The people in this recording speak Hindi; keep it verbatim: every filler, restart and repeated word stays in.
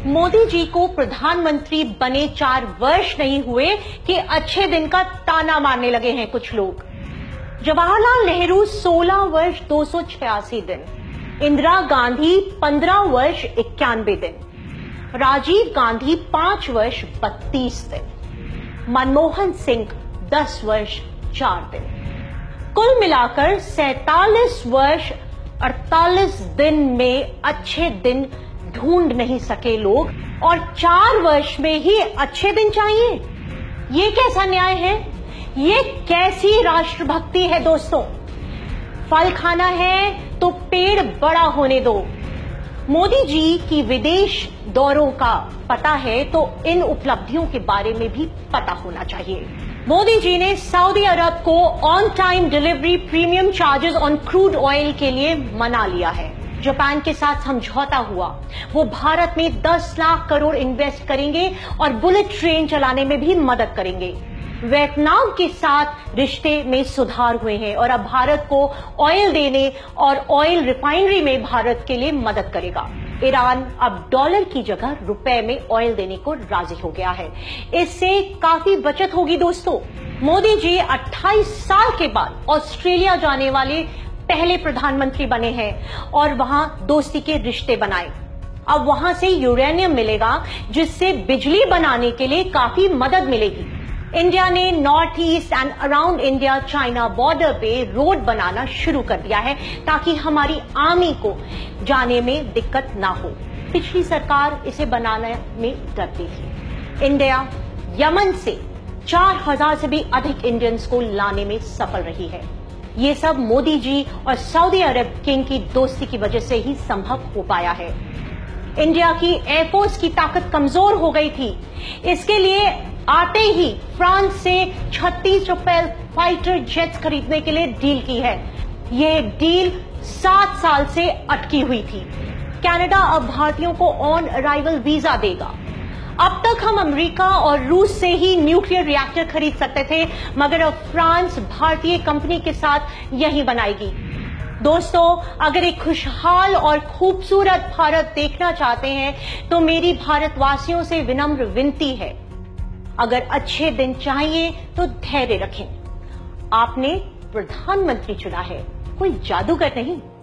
मोदी जी को प्रधानमंत्री बने चार वर्ष नहीं हुए कि अच्छे दिन का ताना मारने लगे हैं कुछ लोग। जवाहरलाल नेहरू सोलह वर्ष दो सौ छियासी दिन, इंदिरा गांधी पंद्रह वर्ष इक्यानवे दिन, राजीव गांधी पांच वर्ष बत्तीस दिन, मनमोहन सिंह दस वर्ष चार दिन, कुल मिलाकर सैतालीस वर्ष अड़तालीस दिन में अच्छे दिन ढूंढ नहीं सके लोग, और चार वर्ष में ही अच्छे दिन चाहिए। ये कैसा न्याय है? ये कैसी राष्ट्रभक्ति है दोस्तों? फल खाना है तो पेड़ बड़ा होने दो। मोदी जी की विदेश दौरों का पता है तो इन उपलब्धियों के बारे में भी पता होना चाहिए। मोदी जी ने सऊदी अरब को on time delivery premium charges on crude oil के लिए मना लिया है। जापान के साथ समझौता हुआ, वो भारत में दस लाख करोड़ इन्वेस्ट करेंगे और बुलेट ट्रेन चलाने में भी मदद करेंगे। वियतनाम के साथ रिश्ते में सुधार हुए हैं और अब भारत को ऑयल देने और ऑयल रिफाइनरी में भारत के लिए मदद करेगा। ईरान अब डॉलर की जगह रुपए में ऑयल देने को राजी हो गया है। इससे काफी बचत होगी दोस्तों। मोदी जी अट्ठाईस साल के बाद ऑस्ट्रेलिया जाने वाले पहले प्रधानमंत्री बने हैं और वहां दोस्ती के रिश्ते बनाए। अब वहां से यूरेनियम मिलेगा जिससे बिजली बनाने के लिए काफी मदद मिलेगी। इंडिया ने North East and around India China border पे रोड बनाना शुरू कर दिया है ताकि हमारी आर्मी को जाने में दिक्कत ना हो। पिछली सरकार इसे बनाने में डरती थी। इंडिया यमन से चार हजार से भी अधिक इंडियंस को लाने में सफल रही है। ये सब मोदी जी और सऊदी अरब किंग की दोस्ती की वजह से ही संभव हो पाया है। इंडिया की एयरफोर्स की ताकत कमजोर हो गई थी, इसके लिए आते ही फ्रांस से छत्तीस रफेल फाइटर जेट्स खरीदने के लिए डील की है। ये डील सात साल से अटकी हुई थी। कनाडा अब भारतीयों को ऑन अराइवल वीजा देगा। अब तक हम अमेरिका और रूस से ही न्यूक्लियर रिएक्टर खरीद सकते थे, मगर अब फ्रांस भारतीय कंपनी के साथ यही बनाएगी। दोस्तों, अगर एक खुशहाल और खूबसूरत भारत देखना चाहते हैं तो मेरी भारतवासियों से विनम्र विनती है, अगर अच्छे दिन चाहिए तो धैर्य रखें। आपने प्रधानमंत्री चुना है, कोई जादूगर नहीं।